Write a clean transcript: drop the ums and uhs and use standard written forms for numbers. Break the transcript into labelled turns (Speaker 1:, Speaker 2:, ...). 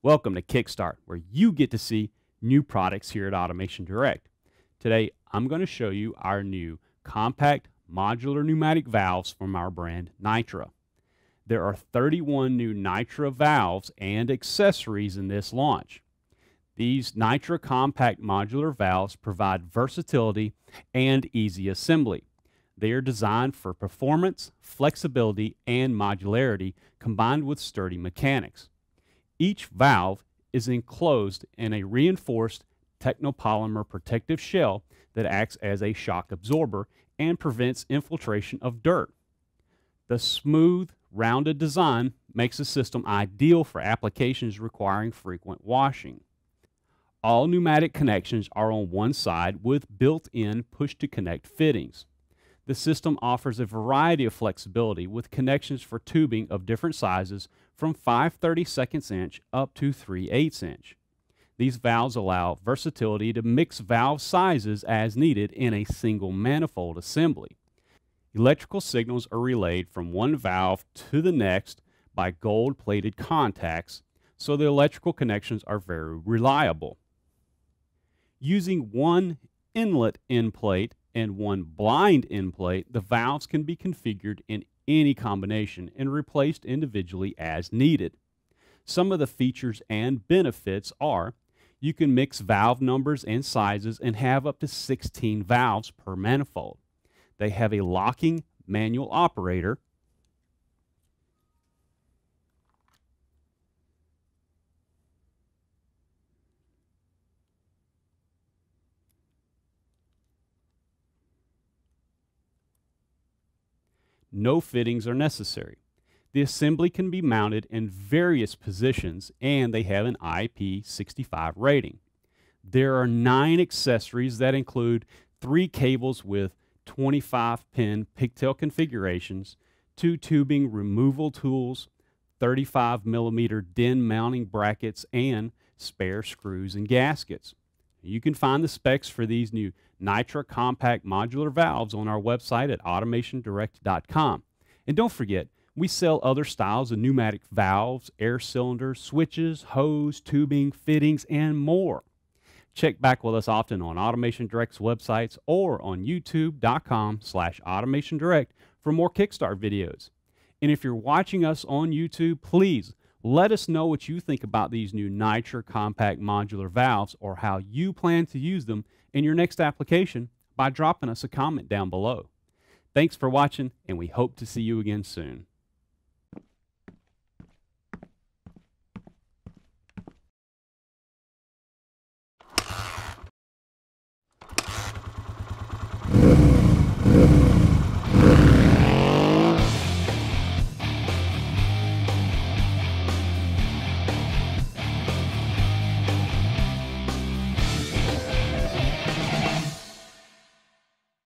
Speaker 1: Welcome to Kickstart, where you get to see new products here at Automation Direct. Today, I'm going to show you our new compact modular pneumatic valves from our brand NITRA. There are 31 new NITRA valves and accessories in this launch. These NITRA compact modular valves provide versatility and easy assembly. They are designed for performance, flexibility, and modularity combined with sturdy mechanics. Each valve is enclosed in a reinforced technopolymer protective shell that acts as a shock absorber and prevents infiltration of dirt. The smooth, rounded design makes the system ideal for applications requiring frequent washing. All pneumatic connections are on one side with built-in push-to-connect fittings. The system offers a variety of flexibility with connections for tubing of different sizes from 5/32 inch up to 3/8 inch. These valves allow versatility to mix valve sizes as needed in a single manifold assembly. Electrical signals are relayed from one valve to the next by gold-plated contacts, so the electrical connections are very reliable. Using one inlet end plate and one blind end plate, the valves can be configured in any combination and replaced individually as needed. Some of the features and benefits are: you can mix valve numbers and sizes and have up to 16 valves per manifold. They have a locking manual operator, no fittings are necessary. The assembly can be mounted in various positions and they have an IP65 rating. There are 9 accessories that include 3 cables with 25-pin pigtail configurations, 2 tubing removal tools, 35mm DIN mounting brackets, and spare screws and gaskets. You can find the specs for these new NITRA compact modular valves on our website at AutomationDirect.com. And don't forget, we sell other styles of pneumatic valves, air cylinders, switches, hose, tubing, fittings, and more. Check back with us often on Automation Direct's websites or on youtube.com/AutomationDirect for more Kickstart videos. And if you're watching us on YouTube, please let us know what you think about these new NITRA compact modular valves or how you plan to use them in your next application by dropping us a comment down below. Thanks for watching, and we hope to see you again soon.